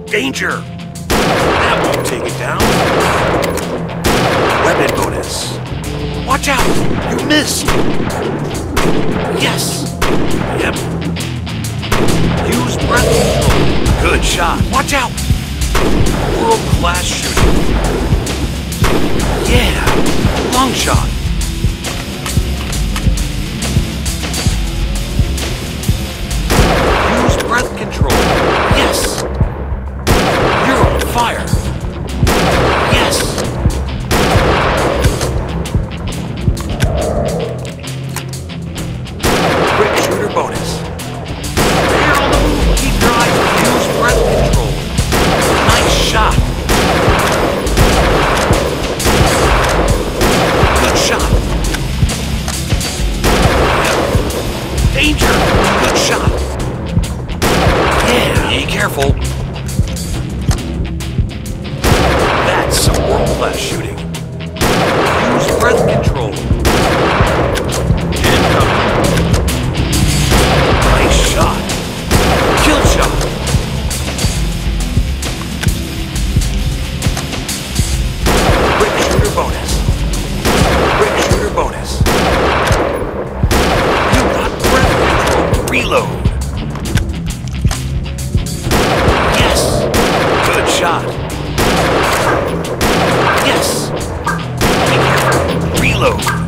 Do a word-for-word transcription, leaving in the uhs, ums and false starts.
Danger! That won't take it down. Weapon bonus. Watch out! You missed! Yes! Yep. Use breath control. Good shot. Watch out! World-class shooting. Yeah! Long shot. Use breath control. Yes! You're on fire. Yes! Quick shooter bonus. You're on the move. Keep your eyes. Use breath control. Nice shot. Good shot. Danger. Good shot. Yeah, be careful. That's some world-class shooting. Use breath control. Incoming. Nice shot. Kill shot. Quick shooter bonus. Quick shooter bonus. You got breath control. Reload. Yes. Good shot. Yes. Reload.